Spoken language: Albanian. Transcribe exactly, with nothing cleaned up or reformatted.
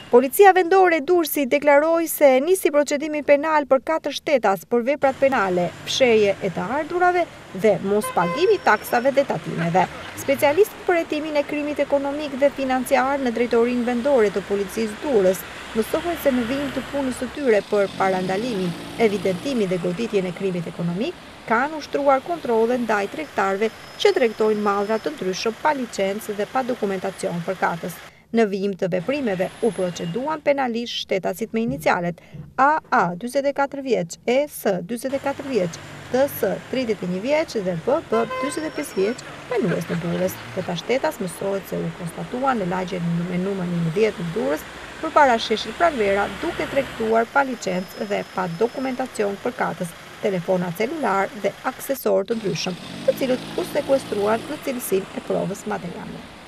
Policia vendore e Durrësit deklaroi se nisi procedimi penal për katër shtetas për veprat penale, fshehje e të ardhurave dhe mos pagimi taksave dhe tatimeve. Specialistët për hetimin e krimit ekonomik dhe financiar në drejtorinë vendore të policisë Durrës mësohen se në vijim të punës së tyre për parandalimin, evidentimin dhe goditjen e krimit ekonomik, kanë ushtruar kontrolle ndaj tregtarëve që tregtojnë mallra të ndryshëm pa licencë dhe pa dokumentacion përkatës. Në vijim të veprimeve u proceduan penalisht shtetasit me inicialet A A njëzet e katër vjeç, E S njëzet e katër vjeç, T S tridhjetë e një vjeç dhe B B njëzet e pesë vjeç, banues në Durrës. Këta shtetas mësohet se u konstatuan në lagjen me numër njëmbëdhjetë në Durrës përpara sheshit Pranvera duke tregtuar pa licencë dhe pa dokumentacion përkatës telefona celular dhe aksesorë të ndryshëm, të cilët u sekuestruan në cilësinë e provës materiale.